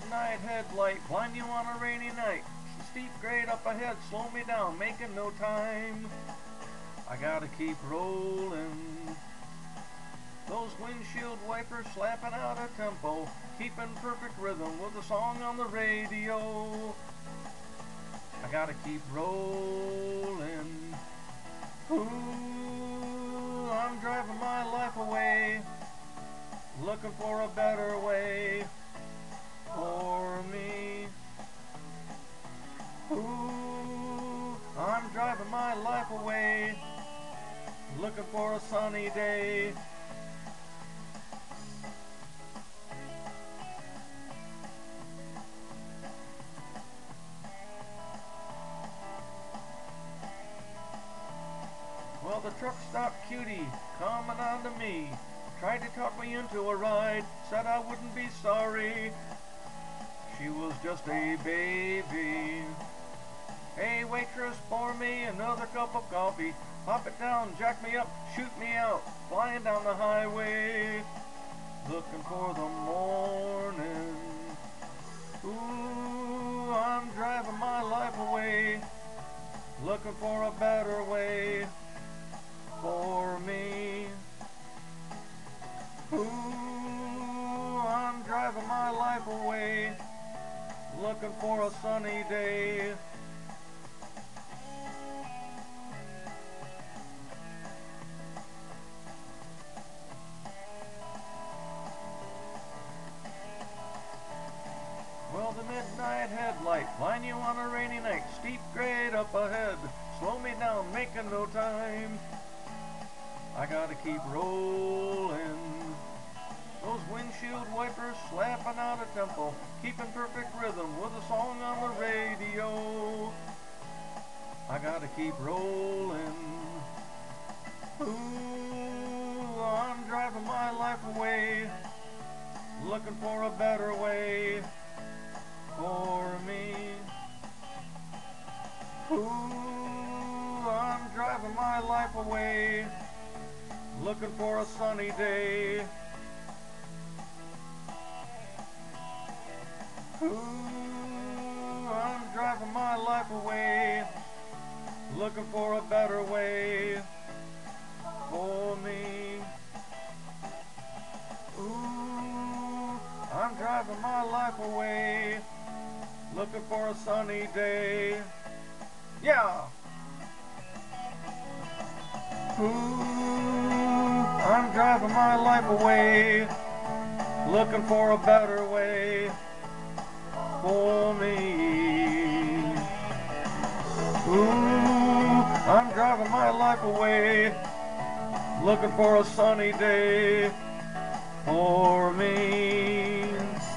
midnight headlight, blind you on a rainy night. Steep grade up ahead, slow me down, making no time. I gotta keep rolling. Those windshield wipers slapping out a tempo, keeping perfect rhythm with a song on the radio. I gotta keep rolling. Ooh, I'm driving my life away, looking for a better way for me. Ooh, I'm driving my life away, looking for a sunny day. Well, the truck stop cutie coming on to me, tried to talk me into a ride, said I wouldn't be sorry. She was just a baby. Hey waitress, pour me another cup of coffee. Pop it down, jack me up, shoot me out, flying down the highway, looking for the morning. Ooh, I'm driving my life away, looking for a better way for me. Ooh, I'm driving my life away, looking for a sunny day. Well, the midnight headlight, blind you on a rainy night, steep grade up ahead, slow me down, making no time. I gotta keep rolling. Those windshield wipers slapping out a tempo, keeping perfect rhythm with a song on the radio. I gotta keep rolling. Ooh, I'm driving my life away, looking for a better way for me. Ooh, I'm driving my life away, looking for a sunny day. Ooh, I'm driving my life away, looking for a better way for me. Ooh, I'm driving my life away, looking for a sunny day. Yeah! Ooh, I'm driving my life away, looking for a better way for me. Ooh, I'm driving my life away, looking for a sunny day for me.